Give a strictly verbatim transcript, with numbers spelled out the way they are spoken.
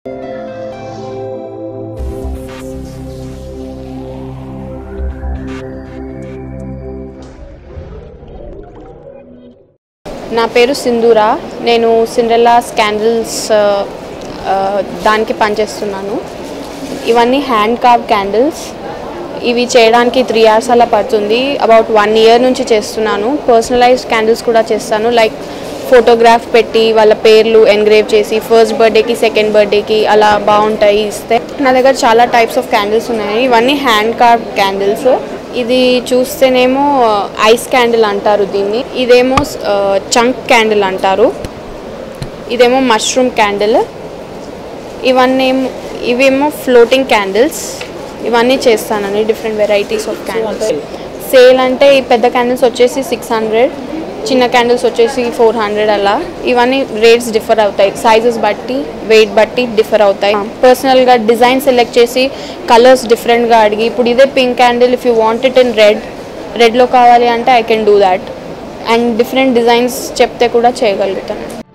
నా పేరు సింధూరా. నేను సిండ్రెల్లా క్యాండిల్స్ దానికి పనిచేస్తున్నాను. ఇవన్నీ హ్యాండ్ కార్వ్ క్యాండిల్స్. ఇవి చేయడానికి త్రీ అవర్స్ అలా పడుతుంది. అబౌట్ వన్ ఇయర్ నుంచి చేస్తున్నాను. పర్సనలైజ్డ్ క్యాండిల్స్ కూడా చేస్తాను. లైక్ ఫోటోగ్రాఫ్ పెట్టి వాళ్ళ పేర్లు ఎన్గ్రేవ్ చేసి ఫస్ట్ బర్త్డేకి సెకండ్ బర్త్డేకి అలా బాగుంటాయి ఇస్తే. నా దగ్గర చాలా టైప్స్ ఆఫ్ క్యాండిల్స్ ఉన్నాయి. ఇవన్నీ హ్యాండ్ కార్వ్ క్యాండిల్స్. ఇది చూస్తేనేమో ఐస్ క్యాండిల్ అంటారు దీన్ని. ఇదేమో చంక్ క్యాండిల్ అంటారు. ఇదేమో మష్రూమ్ క్యాండిల్. ఇవన్నీ ఇవేమో ఫ్లోటింగ్ క్యాండిల్స్. ఇవన్నీ చేస్తానండి, different varieties of candles. Sale అంటే ఈ పెద్ద క్యాండిల్స్ వచ్చేసి సిక్స్ హండ్రెడ్, చిన్న క్యాండిల్స్ వచ్చేసి ఫోర్ హండ్రెడ్ అలా. ఇవన్నీ రేట్స్ డిఫర్ అవుతాయి, సైజెస్ బట్టి వెయిట్ బట్టి డిఫర్ అవుతాయి. పర్సనల్గా డిజైన్ సెలెక్ట్ చేసి కలర్స్ డిఫరెంట్గా అడిగి, ఇప్పుడు ఇదే pink candle if you want it in red రెడ్లో కావాలి అంటే I can do that. And different designs చెప్తే కూడా చేయగలుగుతాను.